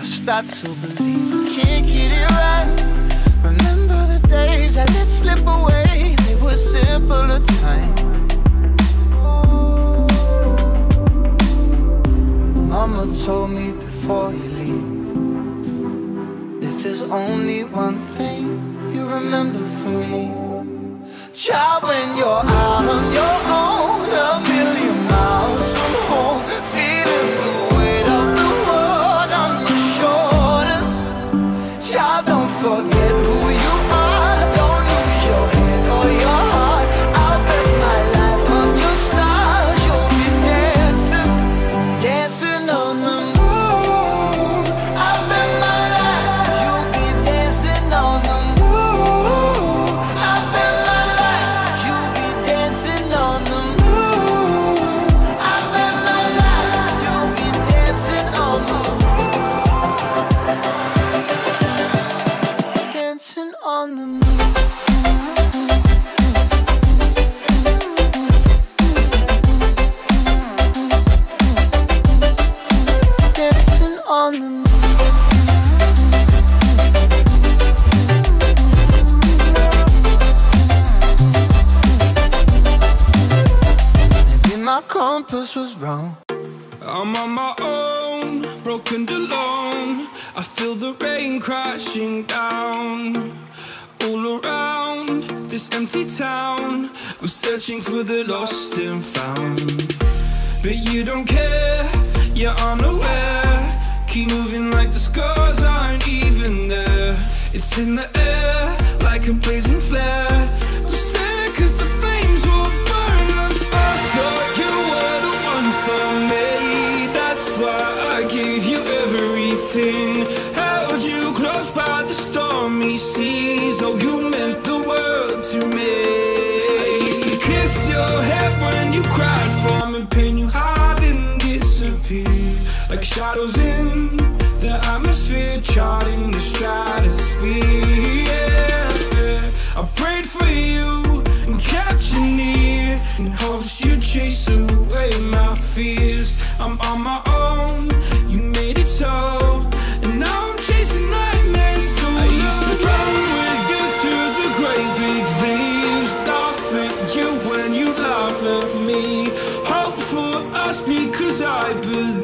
start to believe I can't get it right. Remember the days I let slip away, they were simpler times. Mama told me before you leave, if there's only one thing you remember from me, child, when you're out on your own, a million miles from home, feeling the weight of the world on your shoulders. Child, don't forget who you are, don't lose your head or your heart. I'll bet my life on your stars, you'll be dancing, dancing on the moon. I'll bet my life you'll be dancing on the moon. I'll bet my life you'll be dancing on the moon. I'll bet my life you'll be dancing on the moon. Dancing on the moon. Dancing on the moon. Maybe my compass was wrong. I'm on my own, broken and alone. I feel the rain crashing down all around this empty town. I'm searching for the lost and found, but you don't care, you're unaware. Keep moving like the scars aren't even there. It's in the air like a blazing flare. Don't stare, 'cause the flames will burn us. I thought you were the one for me, that's why I gave you everything. Held you close by the stormy seas. Oh, you meant the world to me. I used to kiss your head when you cried for me, pain you hide and disappear like shadows in the atmosphere, charting the stratosphere. Yeah. I prayed for you and kept you near in hopes you'd chase away my fears. I'm on my own, you made it so, and now I'm chasing nightmares through. I used to run with you through the great big leaves, laugh at you when you laugh at me, hope for us because I believe.